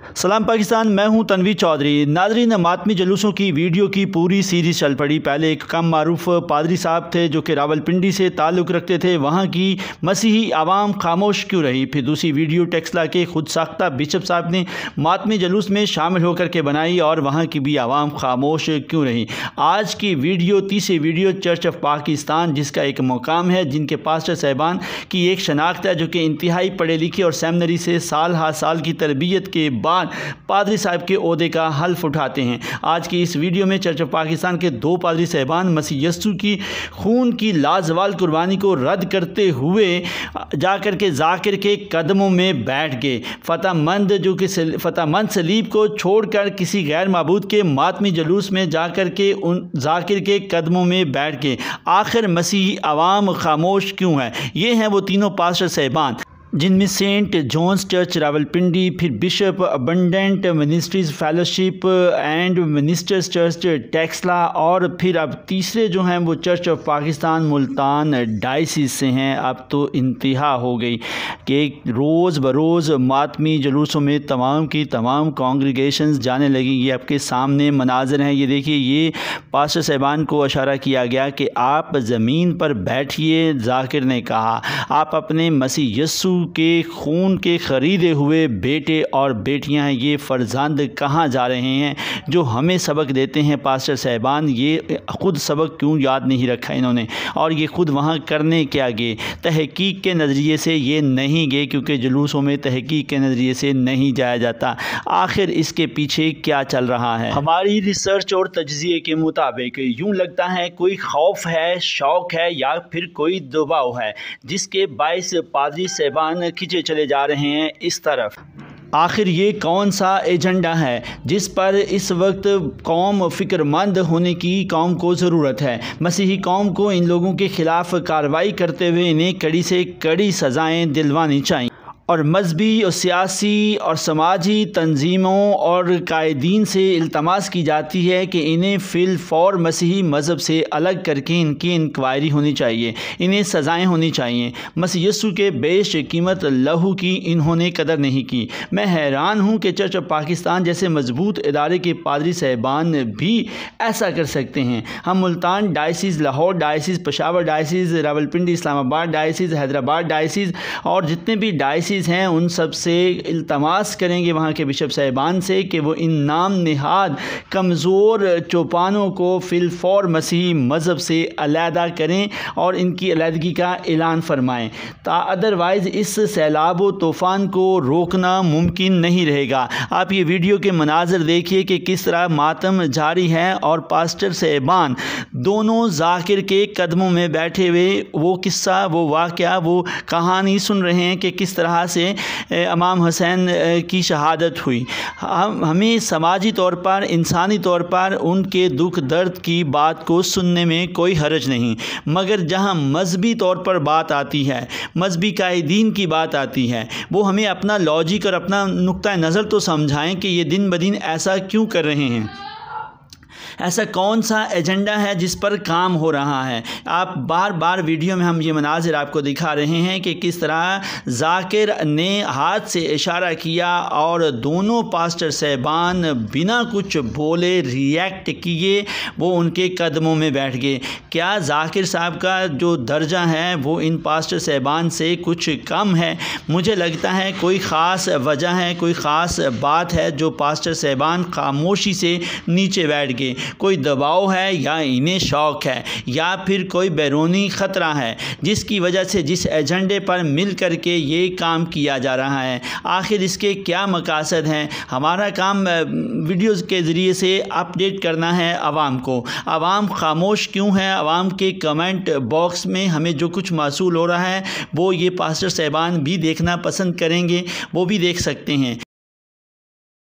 सलाम पाकिस्तान, मैं हूं तनवीर चौधरी। नाज़रीन, मातमी जुलूसों की वीडियो की पूरी सीरीज़ चल पड़ी। पहले एक कम मारूफ पादरी साहब थे जो कि रावलपिंडी से ताल्लुक़ रखते थे, वहाँ की मसीही आवाम खामोश क्यों रही। फिर दूसरी वीडियो टेक्सला के खुद साख्ता बिशप साहब ने मातमी जुलूस में शामिल होकर के बनाई और वहाँ की भी आवाम खामोश क्यों रही। आज की वीडियो तीसरी वीडियो चर्च ऑफ पाकिस्तान, जिसका एक मुकाम है, जिनके पास्टर साहिबान की एक शनाख्त है जो कि इंतहाई पढ़े लिखे और सेमिनरी से साल हा साल की तरबियत के बाद पादरी साहब के ओहदे का हल्फ उठाते हैं। आज की इस वीडियो में चर्च ऑफ पाकिस्तान के दो पादरी साहिबान मसीह यस्सु की खून की लाजवाल कुर्बानी को रद्द करते हुए जाकर के जाकिर के कदमों में बैठ गए। फतेहमंद सलीब को छोड़कर किसी गैर माबूद के मातमी जुलूस में जाकर के उन जाकिर के कदमों में बैठ गए। आखिर मसीही आवाम खामोश क्यों है? ये हैं वो तीनों पास्टर साहिबान, जिनमें सेंट जॉन्स चर्च रावलपिंडी, फिर bishop abundant ministries fellowship and ministers church Taxila, और फिर अब तीसरे जो हैं वो church of Pakistan Multan diocese से हैं। अब तो इंतहा हो गई कि रोज़ बरोज़ मातमी जुलूसों में तमाम की तमाम कॉन्ग्रीगेशंस जाने लगी। ये आपके सामने मनाज़र हैं। ये देखिए, ये पास्टर साहिबान को इशारा किया गया कि आप ज़मीन पर बैठिए। जाकिर ने कहा, आप अपने मसीह यस्सु के खून के ख़रीदे हुए बेटे और बेटियां हैं, ये फ़र्जंद कहाँ जा रहे हैं जो हमें सबक देते हैं पास्टर साहिबान। ये ख़ुद सबक क्यों याद नहीं रखा इन्होंने, और ये ख़ुद वहाँ करने क्या गए? तहकीक के नज़रिए से ये नहीं गए, क्योंकि जुलूसों में तहकीक के नज़रिए से नहीं जाया जाता। आखिर इसके पीछे क्या चल रहा है? हमारी रिसर्च और तज्ज़िये के मुताबिक यूँ लगता है कोई खौफ है, शौक़ है, या फिर कोई दबाव है, जिसके बायस पादरी साहिबान खिंचे चले जा रहे हैं इस तरफ। आखिर ये कौन सा एजेंडा है जिस पर इस वक्त कौम फ़िक्रमंद होने की कौम को ज़रूरत है? मसीही कौम को इन लोगों के ख़िलाफ़ कार्रवाई करते हुए इन्हें कड़ी से कड़ी सज़ाएँ दिलवानी चाहिए, और मजहबी और सियासी और समाजी तंजीमों और कायदीन से इल्तमास की जाती है कि इन्हें फ़िलफ़ौर मसीही मज़हब से अलग करके इनकी इंक्वायरी होनी चाहिए, इन्हें सज़ाएँ होनी चाहिए। मसीह यस्सु के बेश कीमत लहू की इन्होंने कदर नहीं की। मैं हैरान हूँ कि चर्च ऑफ पाकिस्तान जैसे मजबूत इदारे के पादरी साहिबान भी ऐसा कर सकते हैं। हम Multan diocese, Lahore diocese, Peshawar diocese, Rawalpindi, Islamabad diocese, Hyderabad diocese और जितने भी डायसिस हैं उन सब से इल्तमास करेंगे वहाँ के बिशप साहिबान से कि वो इन नाम निहाद कमज़ोर चौपानों को फ़िलफ़ौर मसीही मज़हब से अलहदा करें और इनकी अलहदगी का ऐलान फरमाएँ। अदरवाइज़ इस सैलाब व तूफ़ान को रोकना मुमकिन नहीं रहेगा। आप ये वीडियो के मनाज़र देखिए कि किस तरह मातम जारी है और पास्टर साहिबान दोनों जाकिर के कदमों में बैठे हुए वो किस्सा, वो वाक़या, वो कहानी सुन रहे हैं कि किस तरह से इमाम हुसैन की शहादत हुई। हमें समाजी तौर पर, इंसानी तौर पर उनके दुख दर्द की बात को सुनने में कोई हर्ज नहीं, मगर जहाँ मजहबी तौर पर बात आती है, मजहबी कायदीन की बात आती है, वो हमें अपना लॉजिक और अपना नुक्ता नज़र तो समझाएं कि ये दिन ब दिन ऐसा क्यों कर रहे हैं। ऐसा कौन सा एजेंडा है जिस पर काम हो रहा है? आप बार बार वीडियो में हम ये मनाजिर आपको दिखा रहे हैं कि किस तरह जाकिर ने हाथ से इशारा किया और दोनों पास्टर साहिबान बिना कुछ बोले, रिएक्ट किए, वो उनके कदमों में बैठ गए। क्या जाकिर साहब का जो दर्जा है वो इन पास्टर साहिबान से कुछ कम है? मुझे लगता है कोई ख़ास वजह है, कोई ख़ास बात है जो पास्टर साहिबान खामोशी से नीचे बैठ गए। कोई दबाव है, या इन्हें शौक़ है, या फिर कोई बैरूनी ख़तरा है जिसकी वजह से जिस एजेंडे पर मिल कर के ये काम किया जा रहा है। आखिर इसके क्या मकासद हैं? हमारा काम वीडियोज़ के ज़रिए से अपडेट करना है आवाम को। आवाम खामोश क्यों है? आवाम के कमेंट बॉक्स में हमें जो कुछ मासूल हो रहा है वो ये पास्टर साहिबान भी देखना पसंद करेंगे, वो भी देख सकते हैं।